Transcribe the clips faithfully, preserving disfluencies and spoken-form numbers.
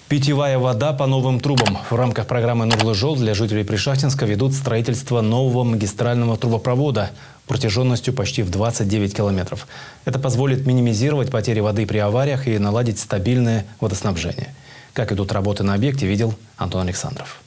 Питьевая вода по новым трубам. В рамках программы «Нурлы жол» для жителей Пришахтинска ведут строительство нового магистрального трубопровода протяженностью почти в двадцать девять километров. Это позволит минимизировать потери воды при авариях и наладить стабильное водоснабжение. Как идут работы на объекте, видел Антон Александров.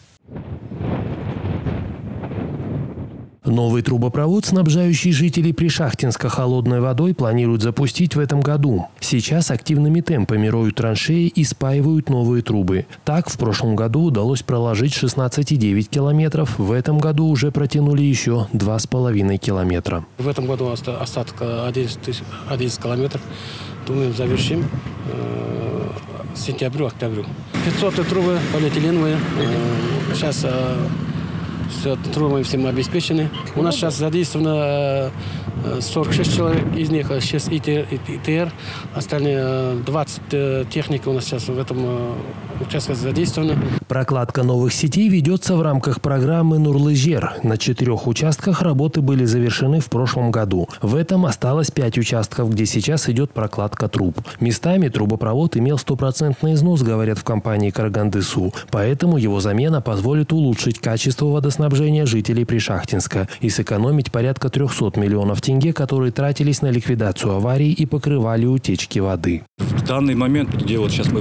Новый трубопровод, снабжающий жителей Пришахтинска холодной водой, планируют запустить в этом году. Сейчас активными темпами роют траншеи и спаивают новые трубы. Так, в прошлом году удалось проложить шестнадцать и девять километров. В этом году уже протянули еще два с половиной километра. В этом году остаток одиннадцать километров. Думаем, завершим э, сентябрю, октябрю. пятьсот трубы полиэтиленовые. Э, сейчас э, все трубами всем обеспечены. У нас сейчас задействовано сорок шесть человек, из них шесть И Т Р, остальные двадцать техник у нас сейчас в этом участке задействованы. Прокладка новых сетей ведется в рамках программы «Нурлы жол». На четырех участках работы были завершены в прошлом году. В этом осталось пять участков, где сейчас идет прокладка труб. Местами трубопровод имел стопроцентный износ, говорят в компании «Карагандысу». Поэтому его замена позволит улучшить качество водоснабжения жителей Пришахтинска и сэкономить порядка трёхсот миллионов тенге, которые тратились на ликвидацию аварий и покрывали утечки воды. В данный момент, где вот сейчас мы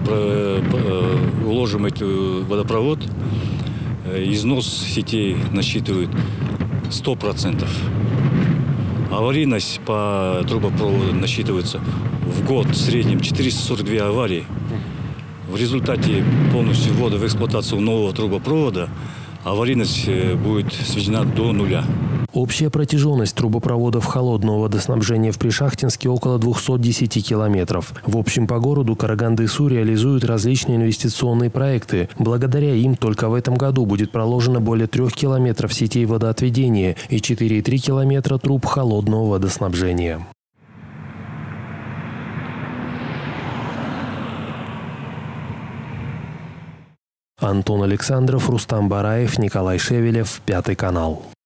уложим этот водопровод, износ сетей насчитывает сто процентов. Аварийность по трубопроводу насчитывается в год в среднем четыреста сорок две аварии. В результате полностью ввода в эксплуатацию нового трубопровода аварийность будет сведена до нуля. Общая протяженность трубопроводов холодного водоснабжения в Пришахтинске около двухсот десяти километров. В общем, по городу Карагандысу реализуют различные инвестиционные проекты. Благодаря им только в этом году будет проложено более трех километров сетей водоотведения и четыре и три километра труб холодного водоснабжения. Антон Александров, Рустам Бараев, Николай Шевелев, Пятый канал.